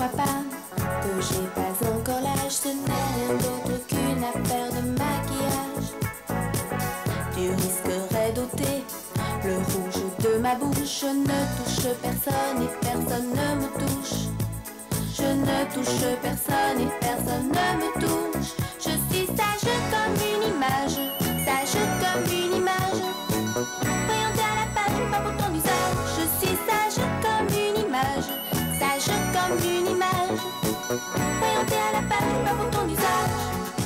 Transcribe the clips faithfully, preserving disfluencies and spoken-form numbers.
crois pas que j'ai pas encore l'âge, ce n'est rien d'autre qu'une affaire de maquillage. Tu risquerais d'ôter le rouge de ma bouche. Je ne touche personne et personne ne me touche. Je ne touche personne et personne ne me touche. Je suis sage comme une image, sage comme une image. Orientée à la page, pas pour ton usage. Je suis sage comme une image, sage comme une image. Orientée à la page, pas pour ton usage.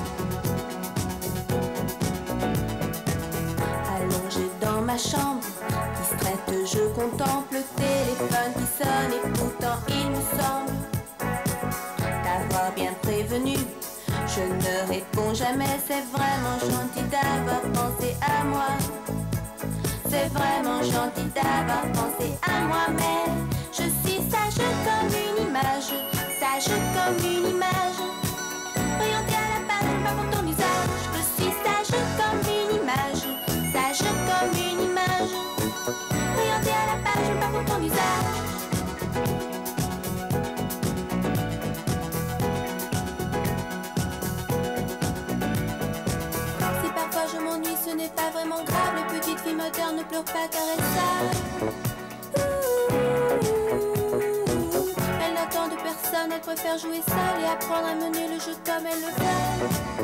Allongée dans ma chambre, distraite, je contemple le téléphone qui sonne et pourtant il me semble t'avoir bien prévenu. Je ne réponds jamais, c'est vraiment gentil d'avoir pensé à moi. C'est vraiment gentil d'avoir pensé à moi, mais je suis sage comme une image, sage comme une image. Orientée à la page, pas pour ton usage. Je suis sage comme une image, sage comme une image. Orientée à la page, pas pour ton usage. Je m'ennuie, ce n'est pas vraiment grave. Les petites filles modernes ne pleurent pas car elles savent. Elles n'attendent personne, elles préfèrent jouer seule et apprendre à mener le jeu comme elles le veulent.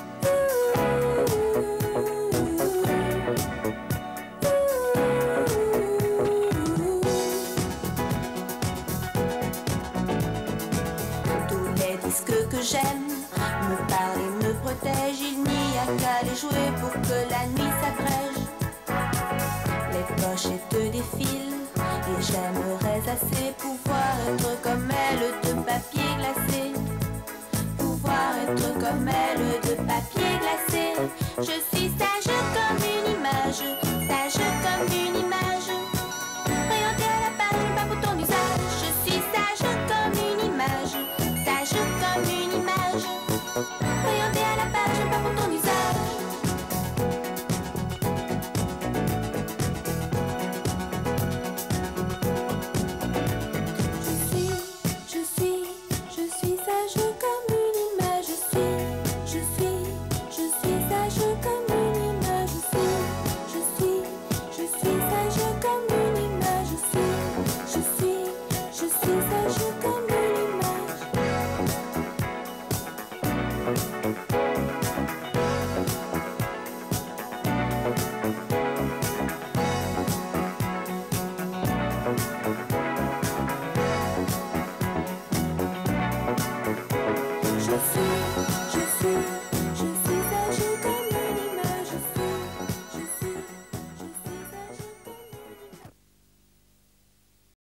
Tous les disques que j'aime me parlent et me protègent. Il n'y a qu'à les jouer pour que la nuit s'abrège. Les pochettes défilent et j'aimerais assez pouvoir être comme elle de papier glacé. Pouvoir être comme elle de papier glacé. Je suis